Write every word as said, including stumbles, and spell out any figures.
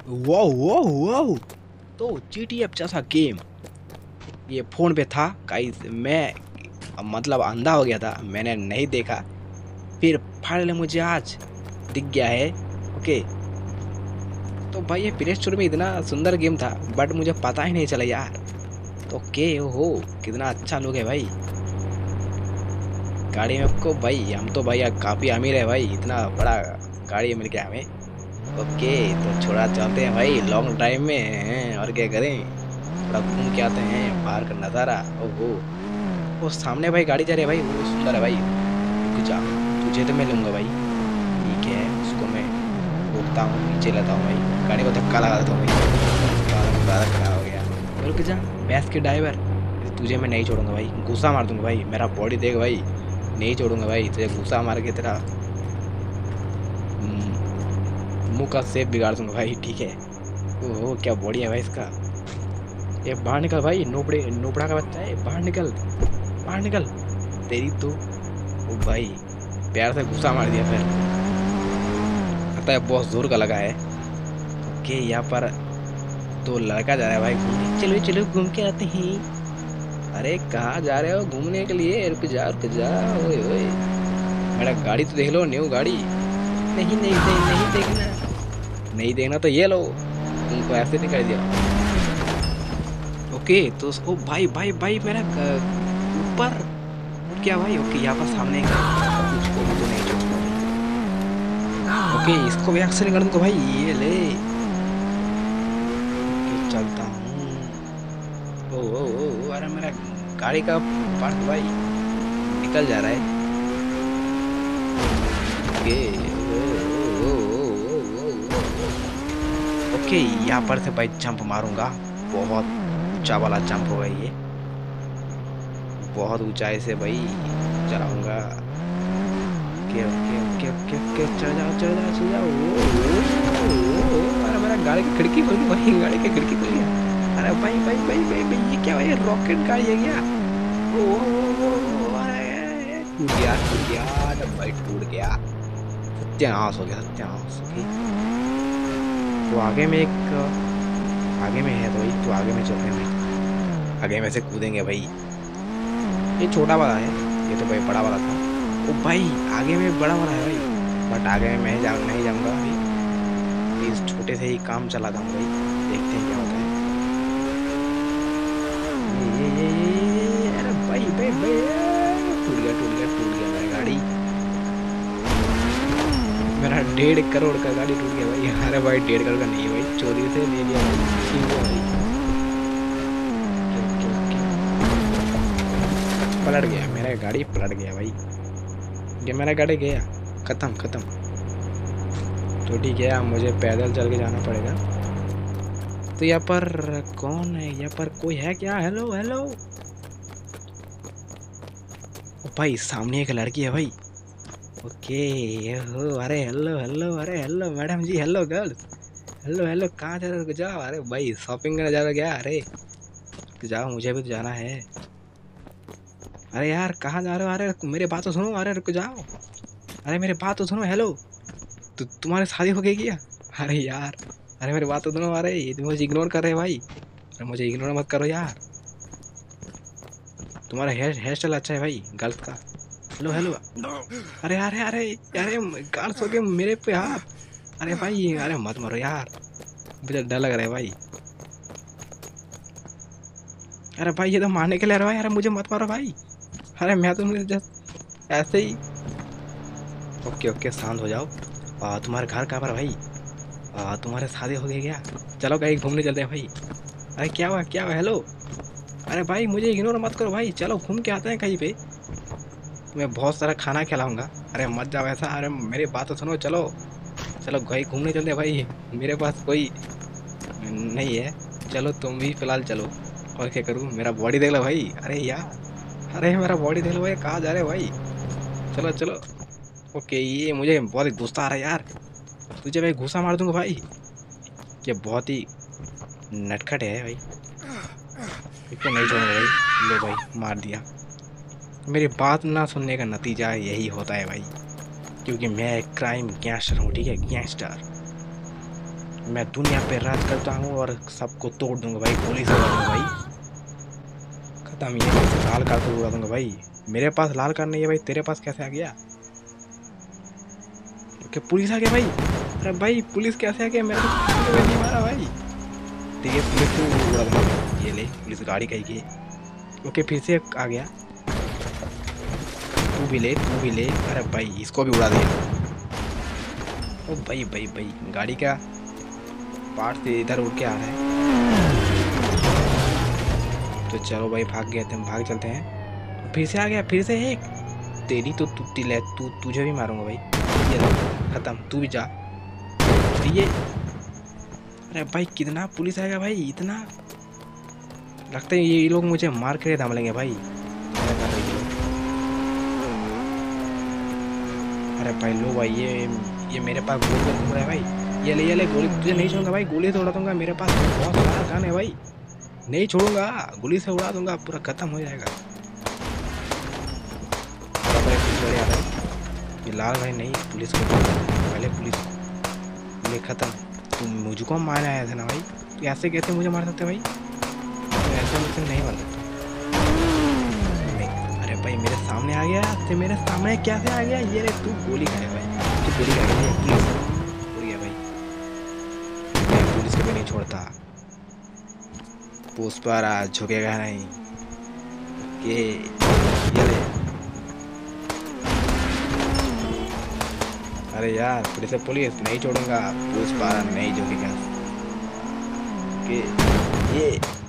वाह वाह वाह। तो जी टी एफ जैसा गेम ये फ़ोन पे था गाइस। मैं मतलब अंधा हो गया था, मैंने नहीं देखा। फिर फाइनली मुझे आज दिख गया है। ओके, तो भाई ये प्ले स्टोर में इतना सुंदर गेम था बट मुझे पता ही नहीं चला यार। तो के हो कितना अच्छा लोग है भाई गाड़ी में को भाई। हम तो भाई काफ़ी अमीर है भाई, इतना बड़ा गाड़ी मिल गया हमें। ओके, तो छोड़ा चलते हैं भाई लॉन्ग ड्राइव में हैं, और क्या करें, थोड़ा घूम के आते हैं बाहर का नज़ारा। ओहो, वो सामने भाई गाड़ी जा रही है भाई, वो सुंदर है भाई। रुक जा, तुझे तो मैं लूँगा भाई। ठीक है, उसको मैं रोकता हूँ, नीचे लेता हूँ भाई, गाड़ी को धक्का लगा देता हूँ भाई। सारा सारा खराब हो गया। रुक जा भैंस के ड्राइवर, तुझे मैं नहीं छोड़ूंगा भाई, गुस्सा मार दूंगा भाई। मेरा बॉडी देख भाई, नहीं छोड़ूंगा भाई तुझे, गुस्सा मार के तेरा मुंह का शेप बिगाड़ दूंगा भाई। ठीक है, ओहो क्या बॉडी है भाई इसका। ये बाहर निकल भाई, नोबड़े नोबड़ा का बच्चा है, बाहर निकल, बाहर निकल। तेरी तो ओ भाई प्यार से गुस्सा मार दिया फिर, लगता है बहुत जोर का लगा है। ओके, यहाँ पर तो लड़का जा रहा है भाई घूमने, चलो चलो घूम के आते हैं। अरे कहाँ जा रहे हो घूमने के लिए, रुक जा रुक जा। ओए ओए, मेरा गाड़ी तो देख लो, न्यू गाड़ी। नहीं नहीं नहीं नहीं देखना, नहीं देखना तो ये लो, तुमको ऐसे नहीं कर दिया। ओके, तो ओ भाई भाई भाई मेरा ऊपर क्या भाई। ओके, यहाँ पर सामने उसको भी तो नहीं छोड़ूंगा। ओके, इसको भी एक्शन कर दूंगा भाई, ये ले। ओके, चलता हूँ। ओ ओ ओ, अरे मेरा गाड़ी का पार्ट भाई निकल जा रहा है। ओके ओ ओ ओ ओ ओ ओ। ओके, यहाँ पर से भाई जंप मारूंगा, बहुत ऊंचा वाला जंप होगा ये, बहुत ऊंचाई से भाई चलाऊंगा। Okay okay okay okay okay, चढ़ जाओ चढ़ जाओ चढ़ जाओ। ओ, ओ, ओ, अरे मेरा गाड़ी की खिड़की खुल गई भाई, गाड़ी की खिड़की खुल गया। अरे भाई भाई भाई भाई भाई ये क्या भाई, रॉकेट गाड़ी है क्या। ओ ओ ओ, अरे टूट गया टूट गया, अरे भाई टूट गया, सत्यानाश हो गया सत्यानाश। ओके, तो आगे में एक, आगे में है तो भाई, तो आगे में चलते हैं भाई, आगे में से कूदेंगे भाई। ये छोटा वाला है, ये तो भाई बड़ा वाला था। ओ भाई आगे में बड़ा वाला है भाई, बट आगे में मैं जा नहीं जाऊंगा भाई, इस छोटे से ही काम चलाता हूँ भाई, देखते हैं क्या होता है। ये ये ये ये ये अरे भाई भाई भाई, टूट गया टूट गया टूट गया मेरा गाड़ी, मेरा डेढ़ करोड़ का गाड़ी टूट गया भाई। अरे भाई डेढ़ करोड़ का नहीं है भाई, चोरी से ले लिया भाई, छीन लिया भाई। पलट गया मेरा गाड़ी, पलट गया भाई, ये मेरा गाड़ी गया, खत्म खत्म। तो ठीक है, अब मुझे पैदल चल के जाना पड़ेगा। तो यहाँ पर कौन है, यहाँ पर कोई है क्या। हेलो हेलो, ओ भाई सामने एक लड़की है भाई। ओके हो, अरे हेलो हेलो, अरे हेलो मैडम जी, हेलो गर्ल्स, हेलो हेलो, कहाँ जा रहे हो, जाओ। अरे भाई शॉपिंग करने जा रहे हो क्या, अरे जाओ मुझे भी तो जाना है। अरे यार कहाँ जा रहे हो, अरे मेरे बात तो सुनो, अरे रुक जाओ, अरे मेरे बात तो सुनो। हेलो, तो तुम्हारी शादी हो गई क्या। अरे यार, अरे मेरी बात तो सुनो, अरे ये तुम मुझे इग्नोर कर रहे हैं भाई, अरे मुझे इग्नोर मत करो यार, तुम्हारा हेयर हेयर स्टाइल अच्छा है भाई गर्ल्स का। हेलो हेलो, अरे अरे अरे अरे गर्ल्स हो गए मेरे पे हाथ, अरे भाई अरे मत मारो यार, मुझे डर लग रहा है भाई। अरे भाई ये तो मारने के लिए आ रहा है भाई, अरे मुझे मत मारो भाई, अरे मैं तो जस्ट ऐसे ही। ओके ओके शांत हो जाओ। आ, तुम्हारे घर कहाँ पर भाई, आ, तुम्हारे शादी हो गई क्या, चलो कहीं घूमने चलते हैं भाई। अरे क्या हुआ क्या हुआ, हेलो, अरे भाई मुझे इग्नोर मत करो भाई, चलो घूम के आते हैं कहीं पे, तुम्हें बहुत सारा खाना खिलाऊंगा। अरे मत जाओ ऐसा, अरे मेरी बात तो सुनो, चलो चलो कहीं घूमने चलते हैं भाई, मेरे पास कोई नहीं है, चलो तुम भी फिलहाल चलो। और क्या करूँ, मेरा बॉडी देख लो भाई, अरे यार, अरे मेरा बॉडी देख लो भाई, कहाँ जा रहे हो भाई, चलो चलो। ओके, ये मुझे बहुत ही गुस्सा आ रहा है यार, तुझे भाई गुस्सा मार दूंगा भाई, ये बहुत ही नटखट है भाई, इसको नहीं छोड़ूंगा भाई। लो भाई मार दिया, मेरी बात ना सुनने का नतीजा यही होता है भाई, क्योंकि मैं एक क्राइम गैंगस्टर हूँ, ठीक है गैंगस्टर। मैं दुनिया पे राज करता हूँ और सबको तोड़ दूंगा भाई, गोली से उड़ा दूंगा भाई। खत्म, ये लाल कार को उड़ा दूंगा भाई। मेरे पास लाल कार नहीं है भाई, तेरे पास कैसे आ गया? ओके, पुलिस आ गया भाई। अरे भाई पुलिस कैसे आ गया? मेरे को नहीं मारा भाई। ठीक है, पुलिस को उड़ा दूंगा। ये ले, पुलिस गाड़ी कहीं की। ओके, फिर से आ गया। तू भी ले, तू भी ले। अरे भाई इसको भी उड़ा दिया। ओ भाई भाई भाई, गाड़ी का पार्ट से इधर उड़ के आ रहा है। तो चलो भाई, भाग गए थे हम, भाग चलते हैं। फिर से आ गया, फिर से एक। तेरी तो टूटी ले, तू तुझे भी मारूंगा भाई। ये खत्म, तू भी जा। ये अरे भाई कितना पुलिस आएगा भाई, इतना लगता है ये लोग मुझे मार के दम लेंगे भाई। अरे भाई लो भाई, ये ये मेरे पास गोली घूम रहा है भाई। ये ले ये ले गोली, तुझे नहीं छोड़ूंगा भाई, गोली से उड़ा दूंगा। मेरे पास बहुत सारा गन है भाई, नहीं छोड़ूंगा, गोली से उड़ा दूंगा, पूरा खत्म हो जाएगा। ये लाल भाई नहीं, पुलिस को पहले, पुलिस को ये खत्म। तुम मुझको मारने आया था ना भाई, तो ऐसे कैसे मुझे मार सकते भाई? तो ऐसे मुझसे नहीं मार सकते। अरे भाई मेरे सामने आ गया, तो मेरे सामने कैसे आ गया? ये रे, तू गोली खाए भाई, तू गोली खा गया। पुलिस उड़ गया भाई, मैं पुलिस को भी नहीं छोड़ता। पुष्पराज झुकेगा नहीं। ये ये ले। अरे यार, पुलिस से पुलिस नहीं छोड़ूंगा, पुष्पराज नहीं झुकेगा। कि ये